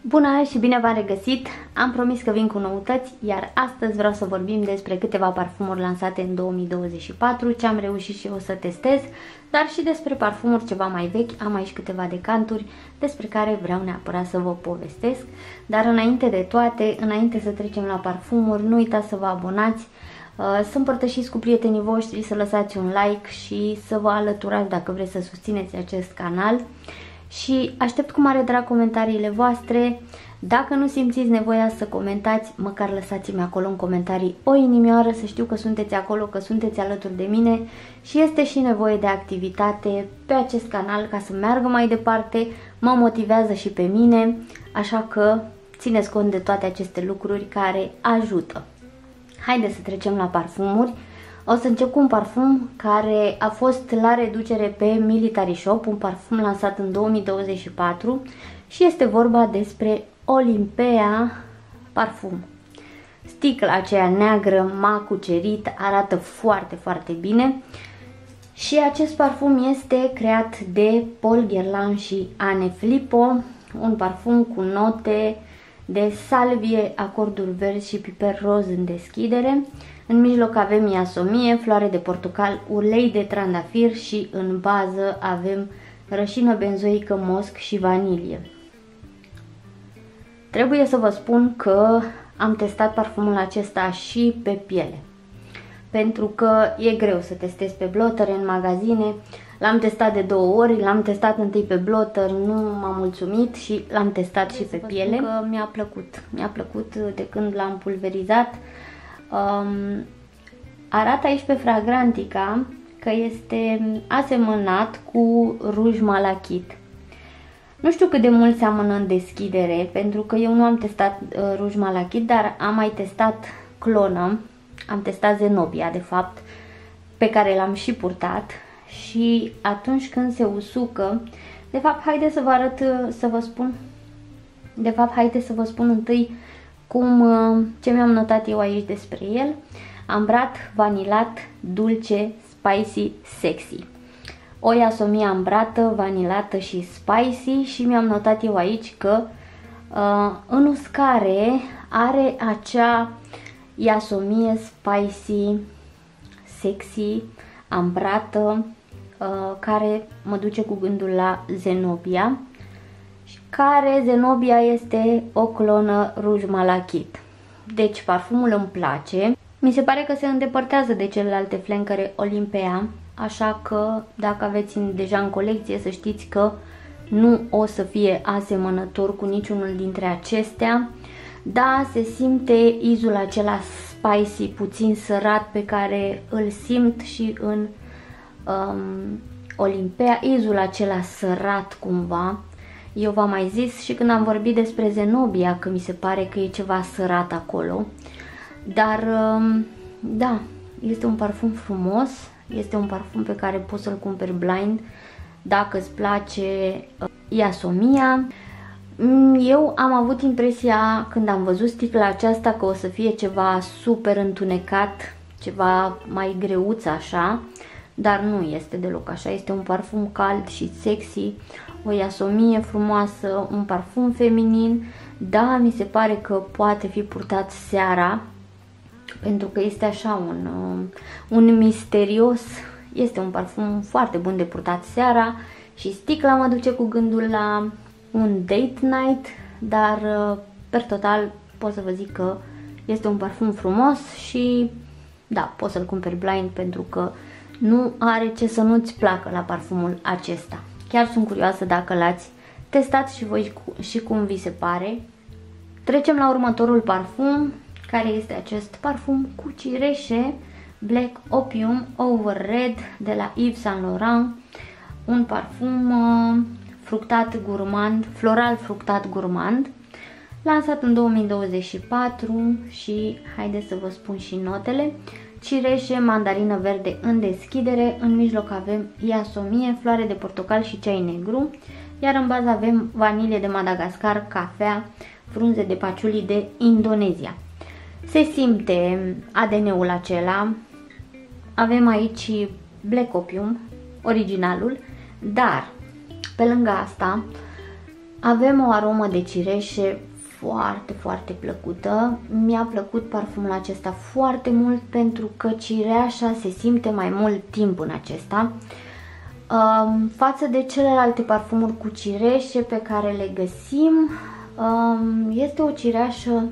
Bună și bine v-am regăsit! Am promis că vin cu noutăți, iar astăzi vreau să vorbim despre câteva parfumuri lansate în 2024, ce am reușit și eu să testez, dar și despre parfumuri ceva mai vechi. Am aici câteva decanturi despre care vreau neapărat să vă povestesc. Dar înainte de toate, înainte să trecem la parfumuri, nu uitați să vă abonați, să împărtășiți cu prietenii voștri, să lăsați un like și să vă alăturați dacă vreți să susțineți acest canal. Și aștept cu mare drag comentariile voastre. Dacă nu simțiți nevoia să comentați, măcar lăsați-mi acolo în comentarii o inimioară, să știu că sunteți acolo, că sunteți alături de mine. Și este și nevoie de activitate pe acest canal ca să meargă mai departe, mă motivează și pe mine, așa că țineți cont de toate aceste lucruri care ajută. Haideți să trecem la parfumuri. O să încep cu un parfum care a fost la reducere pe Military Shop, un parfum lansat în 2024 și este vorba despre Olimpea parfum. Sticla aceea neagră m-a cucerit, arată foarte, foarte bine și acest parfum este creat de Paul Guerlain și Anne Filippo, un parfum cu note de salvie, acorduri verzi și piper roz în deschidere. În mijloc avem iasomie, floare de portocal, ulei de trandafir și în bază avem rășină benzoică, mosc și vanilie. Trebuie să vă spun că am testat parfumul acesta și pe piele, pentru că e greu să testezi pe blotter în magazine. L-am testat de 2 ori, l-am testat întâi pe blotter, nu m-a mulțumit și l-am testat și pe piele. Că mi-a plăcut de când l-am pulverizat. Arată aici pe Fragrantica că este asemănat cu Rouge Malachit. Nu știu cât de mult seamănă în deschidere, pentru că eu nu am testat Rouge Malachit, dar am mai testat clonă, am testat Zenobia de fapt, pe care l-am și purtat. Și atunci când se usucă, de fapt haideți să vă arăt, haideți să vă spun întâi ce mi-am notat eu aici despre el. Ambrat, vanilat, dulce, spicy, sexy. O iasomie ambrată, vanilată și spicy și mi-am notat eu aici că în uscare are acea iasomie spicy, sexy, ambrată, care mă duce cu gândul la Zenobia, care Zenobia este o clonă Rouge Malachit. Deci parfumul îmi place. Mi se pare că se îndepărtează de celelalte flancăre Olimpea, așa că dacă aveți deja în colecție să știți că nu o să fie asemănător cu niciunul dintre acestea. Da, se simte izul acela spicy, puțin sărat, pe care îl simt și în Olimpea, izul acela sărat cumva. Eu v-am mai zis și când am vorbit despre Zenobia că mi se pare că e ceva sărat acolo. Dar da, este un parfum frumos, este un parfum pe care poți să-l cumperi blind dacă îți place iasomia. Eu am avut impresia când am văzut sticla aceasta că o să fie ceva super întunecat, ceva mai greuț așa, dar nu este deloc așa. Este un parfum cald și sexy, o iasomie frumoasă, un parfum feminin. Da, mi se pare că poate fi purtat seara, pentru că este așa un misterios. Este un parfum foarte bun de purtat seara și sticla mă duce cu gândul la un date night, dar per total pot să vă zic că este un parfum frumos și da, poți să-l cumperi blind pentru că nu are ce să nu-ți placă la parfumul acesta. Chiar sunt curioasă dacă l-ați testat și voi și cum vi se pare. Trecem la următorul parfum, care este acest parfum cu cireșe, Black Opium Over Red de la Yves Saint Laurent. Un parfum fructat gurmand, floral fructat gurmand, lansat în 2024 și haideți să vă spun și notele. Cireșe, mandarină verde în deschidere, în mijloc avem iasomie, floare de portocal și ceai negru, iar în bază avem vanilie de Madagascar, cafea, frunze de patchouli de Indonezia. Se simte ADN-ul acela. Avem aici Black Opium, originalul, dar pe lângă asta Avem o aromă de cireșe foarte, foarte plăcută. Mi-a plăcut parfumul acesta foarte mult pentru că cireașa se simte mai mult timp în acesta. Față de celelalte parfumuri cu cireșe pe care le găsim, este o cireașă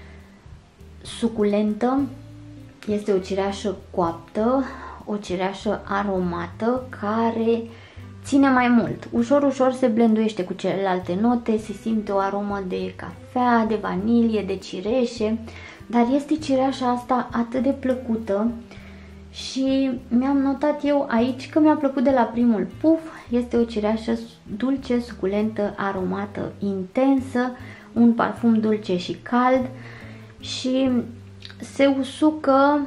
suculentă, este o cireașă coaptă, o cireașă aromată care ține mai mult. Ușor, ușor se blenduiește cu celelalte note, se simte o aromă de cafea, de vanilie, de cireșe, dar este cireașa asta atât de plăcută și mi-am notat eu aici că mi-a plăcut de la primul puf. Este o cireașă dulce, suculentă, aromată, intensă, un parfum dulce și cald și se usucă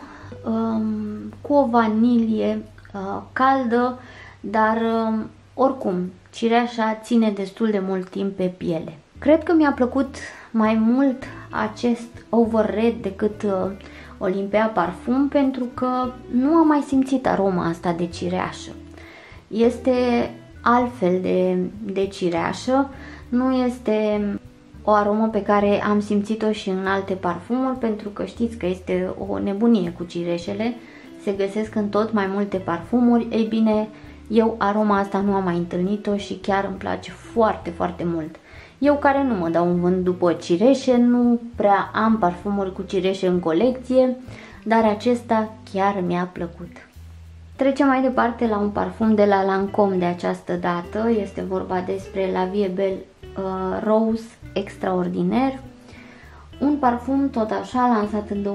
cu o vanilie caldă, dar oricum cireașa ține destul de mult timp pe piele. Cred că mi-a plăcut mai mult acest Overred decât Olympea Parfum pentru că nu am mai simțit aroma asta de cireașă. Este altfel de cireașă, nu este o aromă pe care am simțit-o și în alte parfumuri, pentru că știți că este o nebunie cu cireșele, se găsesc în tot mai multe parfumuri. Ei bine, eu aroma asta nu am mai întâlnit-o și chiar îmi place foarte, foarte mult. Eu care nu mă dau un vânt după cireșe, nu prea am parfumuri cu cireșe în colecție, dar acesta chiar mi-a plăcut. Trecem mai departe la un parfum de la Lancôme de această dată, este vorba despre La Vie Belle Rose Extraordinaire, un parfum tot așa lansat în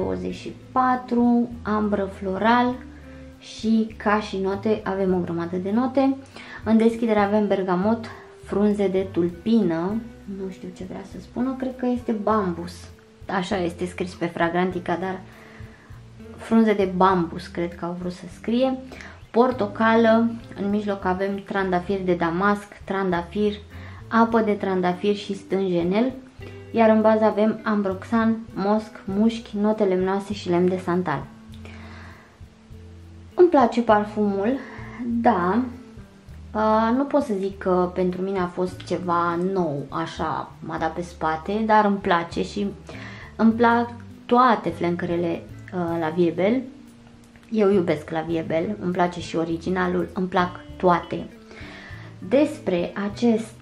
2024, ambră floral și ca și note avem o grămadă de note. În deschidere avem bergamot, frunze de tulpină, nu știu ce vrea să spună, cred că este bambus, așa este scris pe Fragrantica, dar frunze de bambus cred că au vrut să scrie, portocală, în mijloc avem trandafir de damasc, trandafir, apă de trandafir și stânjenel, iar în bază avem ambroxan, mosc, mușchi, note lemnoase și lemn de santal. Îmi place parfumul, da, nu pot să zic că pentru mine a fost ceva nou, așa m-a dat pe spate, dar îmi place și îmi plac toate flankerele La Vie Belle. Eu iubesc La Vie Belle, îmi place și originalul, îmi plac toate. Despre acest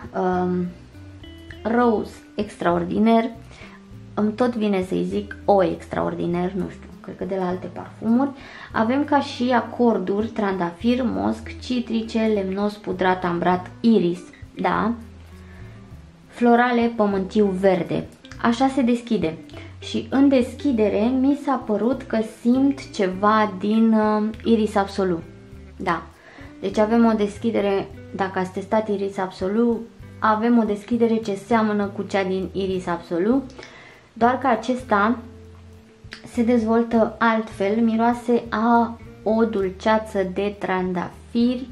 Rose Extraordinaire îmi tot vine să-i zic o extraordinar, nu știu, cred că de la alte parfumuri. Avem ca și acorduri trandafir, mosc, citrice, lemnos, pudrat, ambrat, iris, da, florale, pământiu, verde. Așa se deschide și în deschidere mi s-a părut că simt ceva din Iris Absolu, da. Deci avem o deschidere, dacă ați testat Iris Absolu, avem o deschidere ce seamănă cu cea din Iris Absolu, doar că acesta se dezvoltă altfel, miroase a o dulceață de trandafiri,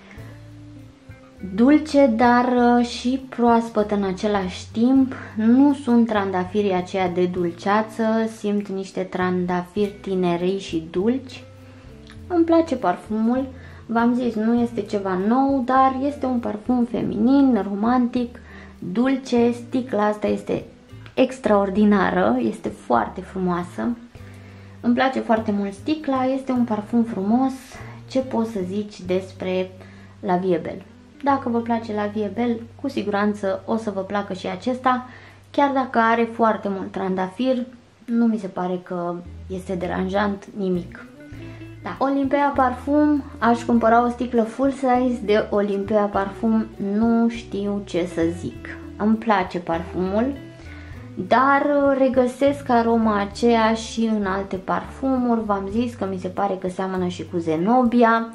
dulce, dar și proaspăt în același timp. Nu sunt trandafirii aceia de dulceață, simt niște trandafiri tinerei și dulci. Îmi place parfumul, v-am zis, nu este ceva nou, dar este un parfum feminin, romantic, dulce. Sticla asta este extraordinară, este foarte frumoasă. Îmi place foarte mult sticla, este un parfum frumos. Ce poți să zici despre La Vie Belle? Dacă vă place La Vie Belle, cu siguranță o să vă placă și acesta, chiar dacă are foarte mult trandafir, nu mi se pare că este deranjant nimic. Da. Olympea Parfum, aș cumpăra o sticlă full size de Olympea Parfum, nu știu ce să zic. Îmi place parfumul, dar regăsesc aroma aceea și în alte parfumuri. V-am zis că mi se pare că seamănă și cu Zenobia.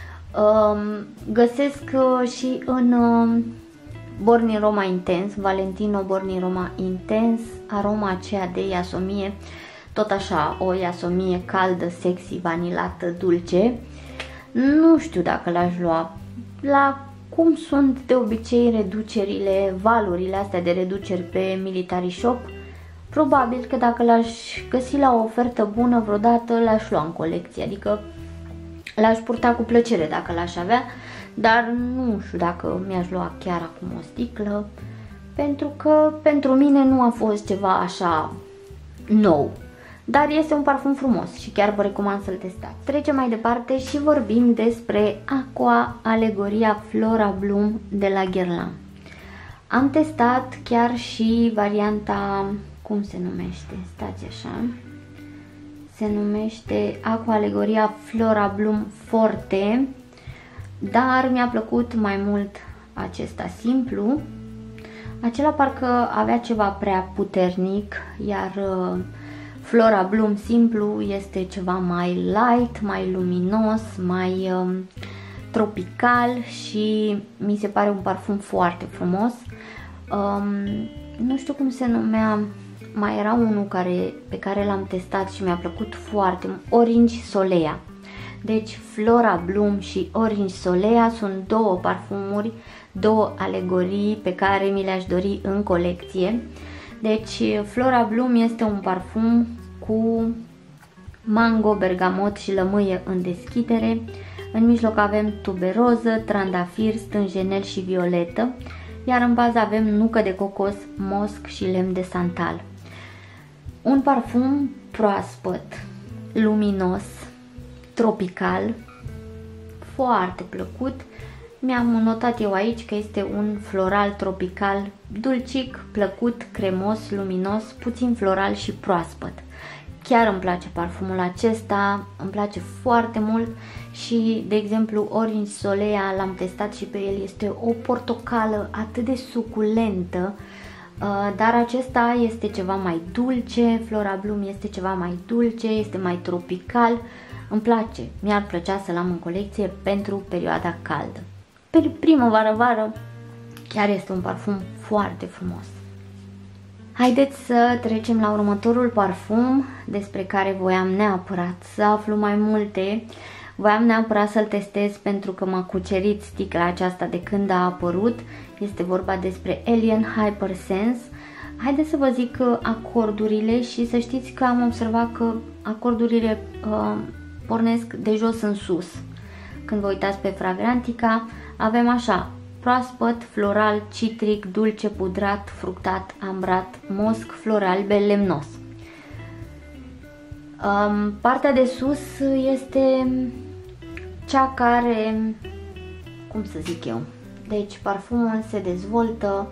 Găsesc și în Born in Roma Intense, Valentino Born in Roma Intense, aroma aceea de iasomie, tot așa, o iasomie caldă, sexy, vanilată, dulce. Nu știu dacă l-aș lua. La cum sunt de obicei reducerile, valurile astea de reduceri pe Military Shop, probabil că dacă l-aș găsi la o ofertă bună vreodată, l-aș lua în colecție, adică l-aș purta cu plăcere dacă l-aș avea, dar nu știu dacă mi-aș lua chiar acum o sticlă, pentru că pentru mine nu a fost ceva așa nou. Dar este un parfum frumos și chiar vă recomand să-l testați. Trecem mai departe și vorbim despre Aqua Alegoria Flora Bloom de la Guerlain. Am testat chiar și varianta, cum se numește? Stați așa. Se numește Aqua Alegoria Flora Bloom Forte, dar mi-a plăcut mai mult acesta simplu. Acela parcă avea ceva prea puternic, iar Flora Bloom simplu este ceva mai light, mai luminos, mai tropical și mi se pare un parfum foarte frumos. Nu știu cum se numea, mai era unul pe care l-am testat și mi-a plăcut foarte mult, Orange Solea. Deci Flora Bloom și Orange Solea sunt două parfumuri, două alegorii pe care mi le-aș dori în colecție. Deci Flora Bloom este un parfum cu mango, bergamot și lămâie în deschidere. În mijloc avem tuberoză, trandafir, stânjenel și violetă, iar în bază avem nucă de cocos, mosc și lemn de santal. Un parfum proaspăt, luminos, tropical, foarte plăcut. Mi-am notat eu aici că este un floral tropical dulcic, plăcut, cremos, luminos, puțin floral și proaspăt. Chiar îmi place parfumul acesta, îmi place foarte mult și, de exemplu, Orange Solea l-am testat și pe el, este o portocală atât de suculentă, dar acesta este ceva mai dulce, Flora Bloom este ceva mai dulce, este mai tropical, îmi place, mi-ar plăcea să-l am în colecție pentru perioada caldă. Pe primăvară-vară chiar este un parfum foarte frumos. Haideți să trecem la următorul parfum despre care voiam neapărat să aflu mai multe. Voiam neapărat să-l testez pentru că m-a cucerit sticla aceasta de când a apărut. Este vorba despre Alien Hypersense. Haideți să vă zic acordurile și să știți că am observat că acordurile pornesc de jos în sus. Când vă uitați pe Fragrantica, avem așa: proaspăt, floral, citric, dulce, pudrat, fructat, ambrat, mosc, floral, lemnos. Partea de sus este cea care, cum să zic eu, deci parfumul se dezvoltă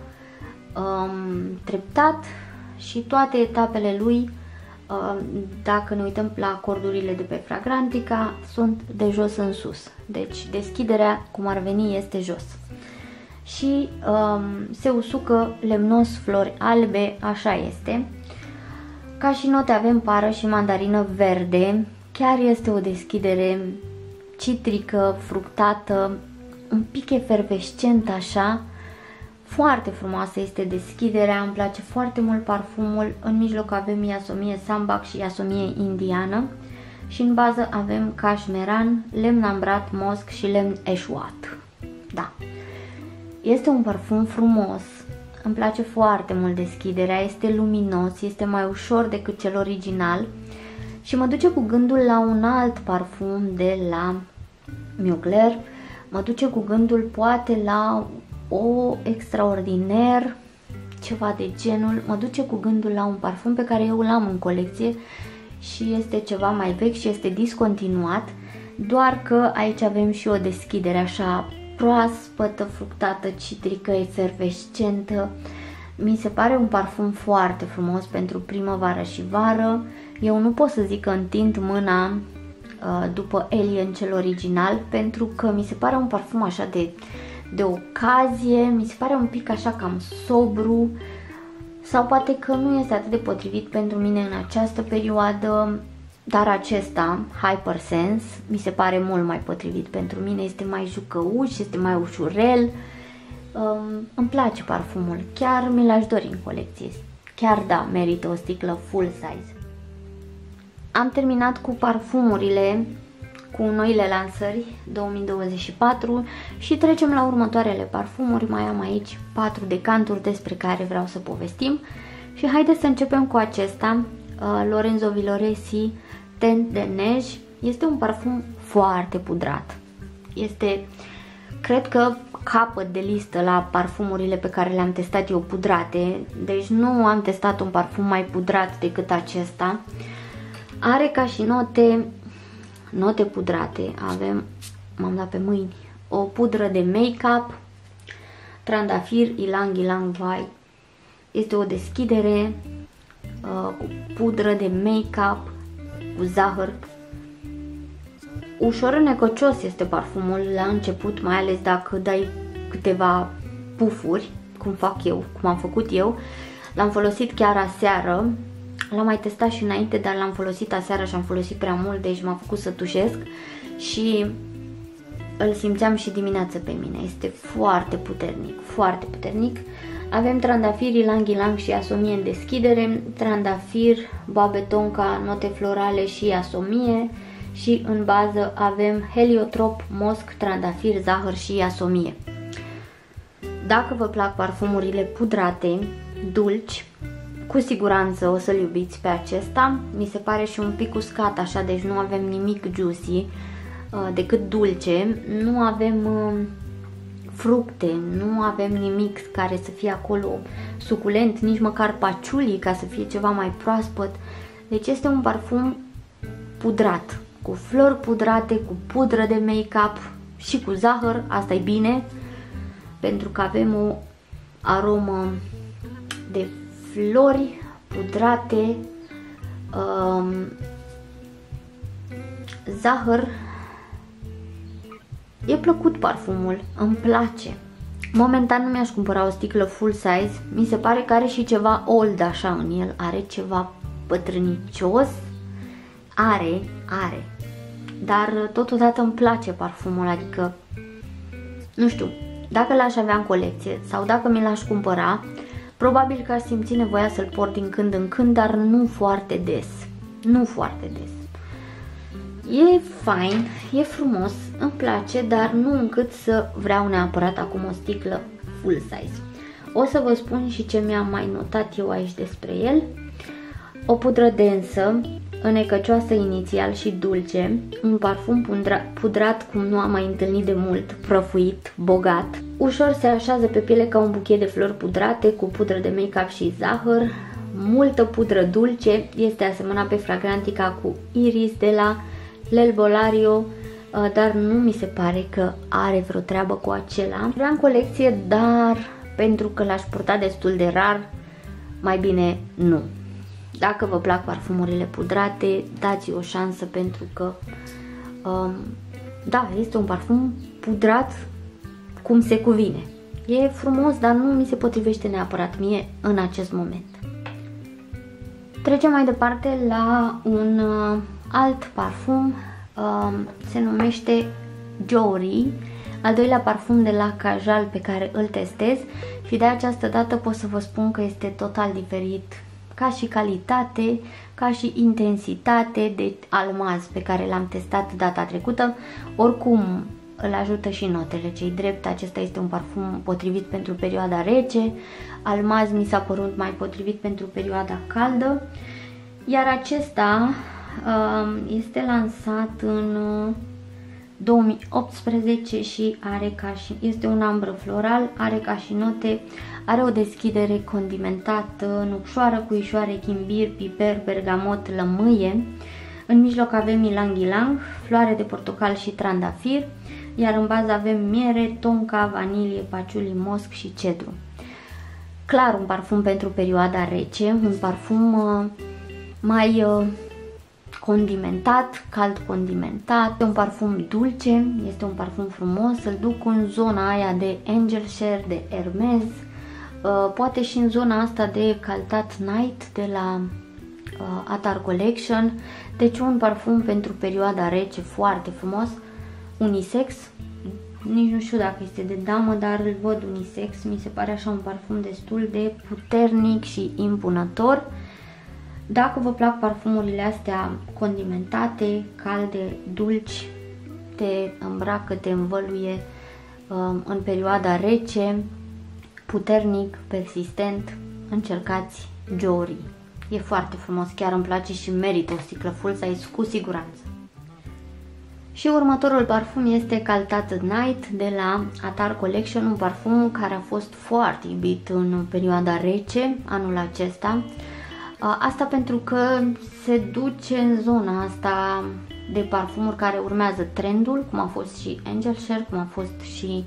treptat și toate etapele lui, dacă ne uităm la acordurile de pe Fragrantica, sunt de jos în sus. Deci deschiderea, cum ar veni, este jos. Și se usucă lemnos, flori albe, așa este. Ca și note avem pară și mandarină verde. Chiar este o deschidere citrică, fructată, un pic efervescent așa. Foarte frumoasă este deschiderea, îmi place foarte mult parfumul. În mijloc avem iasomie sambac și iasomie indiană. Și în bază avem cașmeran, lemn ambrat, mosc și lemn eșuat. Da. Este un parfum frumos, îmi place foarte mult deschiderea, este luminos, este mai ușor decât cel original și mă duce cu gândul la un alt parfum de la Mugler, mă duce cu gândul poate la o Extraordinaire, ceva de genul, mă duce cu gândul la un parfum pe care eu l-am în colecție și este ceva mai vechi și este discontinuat, doar că aici avem și o deschidere așa proaspătă, fructată, citrică, efervescentă. Mi se pare un parfum foarte frumos pentru primăvară și vară. Eu nu pot să zic că întind mâna după Alien cel original, pentru că mi se pare un parfum așa de ocazie, mi se pare un pic așa cam sobru, sau poate că nu este atât de potrivit pentru mine în această perioadă. Dar acesta, Hypersense, mi se pare mult mai potrivit pentru mine, este mai jucăuș, este mai ușurel, îmi place parfumul, chiar mi l-aș dori în colecție, chiar da, merită o sticlă full size. Am terminat cu parfumurile, cu noile lansări 2024 și trecem la următoarele parfumuri. Mai am aici 4 decanturi despre care vreau să povestim și haideți să începem cu acesta, Lorenzo Villoresi Teint de Neige. Este un parfum foarte pudrat, este cred că capăt de listă la parfumurile pe care le-am testat eu pudrate, deci nu am testat un parfum mai pudrat decât acesta. Are ca și note pudrate, avem, m-am dat pe mâini, o pudră de make-up, trandafir, ylang ylang vai, este o deschidere cu pudră de make-up, cu zahăr. Ușor necocios este parfumul la început, mai ales dacă dai câteva pufuri, cum fac eu, cum am făcut eu. L-am folosit chiar aseară, l-am mai testat și înainte, dar l-am folosit aseară și am folosit prea mult, deci m-a făcut să tușesc și îl simțeam și dimineață pe mine. Este foarte puternic, foarte puternic. Avem trandafir, ylang ylang și asomie în deschidere, trandafir, boabe tonka, note florale și asomie. Și în bază avem heliotrop, mosc, trandafir, zahăr și asomie. Dacă vă plac parfumurile pudrate, dulci, cu siguranță o să-l iubiți pe acesta. Mi se pare și un pic uscat așa, deci nu avem nimic juicy, decât dulce. Nu avem fructe, nu avem nimic care să fie acolo suculent, nici măcar paciuli ca să fie ceva mai proaspăt. Deci este un parfum pudrat, cu flori pudrate, cu pudră de make-up și cu zahăr. Asta e bine, pentru că avem o aromă de flori pudrate, zahăr. E plăcut parfumul, îmi place. Momentan nu mi-aș cumpăra o sticlă full size, mi se pare că are și ceva old așa în el, are ceva pătrânicios, are, dar totodată îmi place parfumul, adică, nu știu, dacă l-aș avea în colecție sau dacă mi l-aș cumpăra, probabil că aș simți nevoia să-l port din când în când, dar nu foarte des, nu foarte des. E fain, e frumos, îmi place, dar nu încât să vreau neapărat acum o sticlă full size. O să vă spun și ce mi-am mai notat eu aici despre el. O pudră densă, înecăcioasă inițial și dulce, un parfum pudrat cum nu am mai întâlnit de mult, prăfuit, bogat. Ușor se așează pe piele ca un buchet de flori pudrate cu pudră de make-up și zahăr, multă pudră dulce, este asemănat pe Fragrantica cu Iris de la L'Herbolario, dar nu mi se pare că are vreo treabă cu acela. Vreau în colecție, dar pentru că l-aș purta destul de rar, mai bine nu. Dacă vă plac parfumurile pudrate, dați o șansă, pentru că da, este un parfum pudrat cum se cuvine. E frumos, dar nu mi se potrivește neapărat mie în acest moment. Trecem mai departe la un alt parfum, se numește Jory, al doilea parfum de la Kajal pe care îl testez și de această dată pot să vă spun că este total diferit ca și calitate, ca și intensitate de almaz pe care l-am testat data trecută. Oricum îl ajută și notele, cei drept, acesta este un parfum potrivit pentru perioada rece, almaz mi s-a părut mai potrivit pentru perioada caldă, iar acesta este lansat în 2018 și are este un ambră floral, are ca și note, are o deschidere condimentată, nucșoară, cuișoare, chimbir, piper, bergamot, lămâie. În mijloc avem ylang ylang, floare de portocal și trandafir, iar în bază avem miere, tonka, vanilie, paciuli, mosc și cedru. Clar un parfum pentru perioada rece, un parfum mai condimentat, cald condimentat, este un parfum dulce, este un parfum frumos, îl duc în zona aia de Angel Share, de Hermes, poate și în zona asta de Caltat Night de la Atar Collection, deci un parfum pentru perioada rece foarte frumos, unisex, nici nu știu dacă este de damă, dar îl văd unisex, mi se pare așa un parfum destul de puternic și impunător. Dacă vă plac parfumurile astea condimentate, calde, dulci, te îmbracă, te învăluie în perioada rece, puternic, persistent, încercați Jory. E foarte frumos, chiar îmi place și merită o sticlă full size cu siguranță. Și următorul parfum este Caltat Night de la Attar Collection, un parfum care a fost foarte iubit în perioada rece anul acesta. Asta pentru că se duce în zona asta de parfumuri care urmează trendul, cum a fost și Angel Share, cum a fost și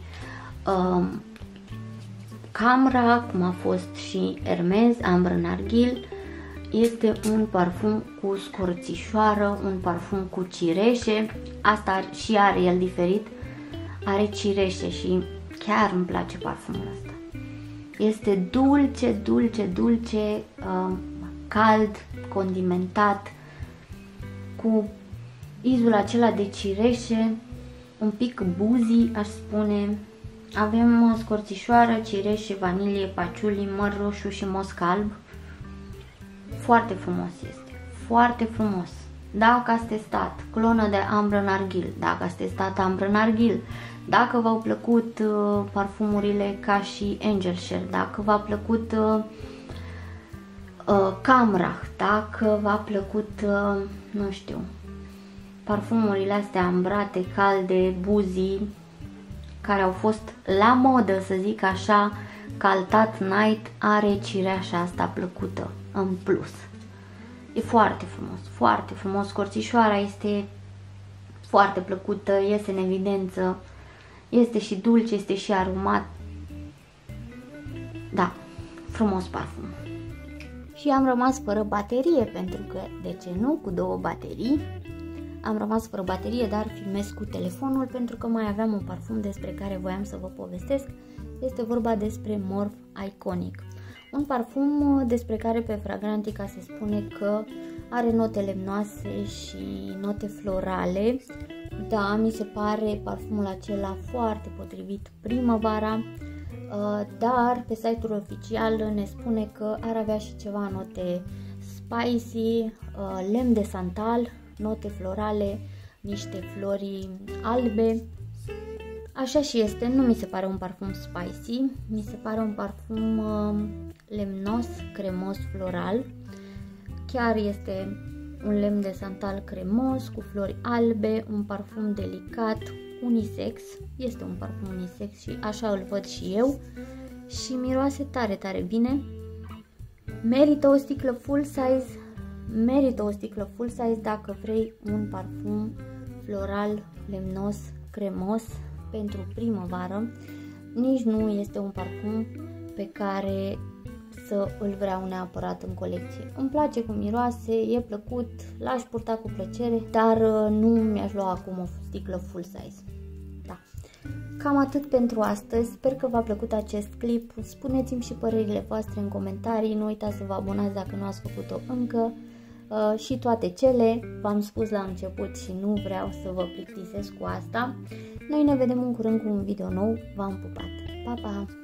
Camera, cum a fost și Hermes, Ambre Narghil. Este un parfum cu scorțișoară, un parfum cu cireșe, asta și are el diferit, are cireșe și chiar îmi place parfumul ăsta. Este dulce, dulce, dulce, cald, condimentat, cu izul acela de cireșe, un pic boozy, aș spune. Avem scorțișoară, cireșe, vanilie, paciuli, măr roșu și mosc alb. Foarte frumos este, foarte frumos. Dacă ați testat clonă de Ambre Narghil, dacă ați testat Ambre Narghil, dacă v-au plăcut parfumurile ca și Angel Share, dacă v-a plăcut Camera, dacă v-a plăcut, nu știu, parfumurile astea ambrate, calde, boozy, care au fost la modă, să zic așa, Caltat Night are cireașa asta plăcută în plus. E foarte frumos, foarte frumos. Scorțișoara este foarte plăcută, iese în evidență, este și dulce, este și aromat. Da, frumos parfum. Și am rămas fără baterie, pentru că, de ce nu, cu 2 baterii. Am rămas fără baterie, dar filmez cu telefonul pentru că mai aveam un parfum despre care voiam să vă povestesc. Este vorba despre Morphe Iconic. Un parfum despre care pe Fragrantica se spune că are note lemnoase și note florale. Da, mi se pare parfumul acela foarte potrivit primăvara, dar pe site-ul oficial ne spune că ar avea și ceva note spicy, lemn de santal, note florale, niște flori albe. Așa și este, nu mi se pare un parfum spicy, mi se pare un parfum lemnos, cremos, floral. Chiar este un lemn de santal cremos cu flori albe, un parfum delicat, unisex. Este un parfum unisex și așa îl văd și eu și miroase tare, tare bine. Merită o sticlă full size, merită o sticlă full size dacă vrei un parfum floral, lemnos, cremos pentru primăvară. Nici nu este un parfum pe care să îl vreau neapărat în colecție. Îmi place cum miroase, e plăcut, l-aș purta cu plăcere, dar nu mi-aș lua acum o sticlă full size. Da. Cam atât pentru astăzi, sper că v-a plăcut acest clip, spuneți-mi și părerile voastre în comentarii, nu uitați să vă abonați dacă nu ați făcut-o încă. Și toate cele, v-am spus la început și nu vreau să vă plictisesc cu asta. Noi ne vedem în curând cu un video nou, v-am pupat, pa, pa!